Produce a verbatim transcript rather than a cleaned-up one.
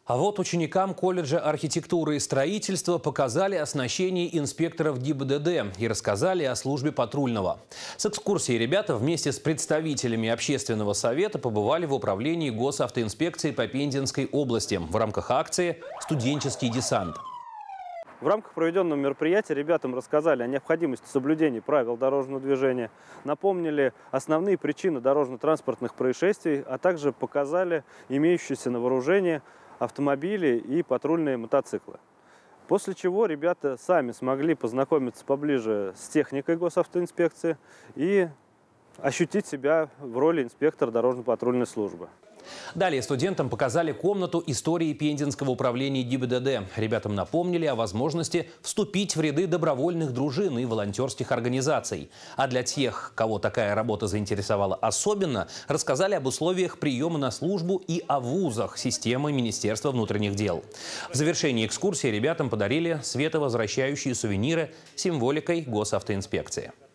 А вот ученикам колледжа архитектуры и строительства показали оснащение инспекторов ГИБДД и рассказали о службе патрульного. С экскурсией ребята вместе с представителями общественного совета побывали в управлении госавтоинспекции по Пензенской области в рамках акции «Студенческий десант». В рамках проведенного мероприятия ребятам рассказали о необходимости соблюдения правил дорожного движения, напомнили основные причины дорожно-транспортных происшествий, а также показали имеющиеся на вооружении автомобили и патрульные мотоциклы. После чего ребята сами смогли познакомиться поближе с техникой госавтоинспекции и ощутить себя в роли инспектора дорожно-патрульной службы. Далее студентам показали комнату истории Пензенского управления ГИБДД. Ребятам напомнили о возможности вступить в ряды добровольных дружин и волонтерских организаций. А для тех, кого такая работа заинтересовала особенно, рассказали об условиях приема на службу и о вузах системы Министерства внутренних дел. В завершении экскурсии ребятам подарили световозвращающие сувениры с символикой госавтоинспекции.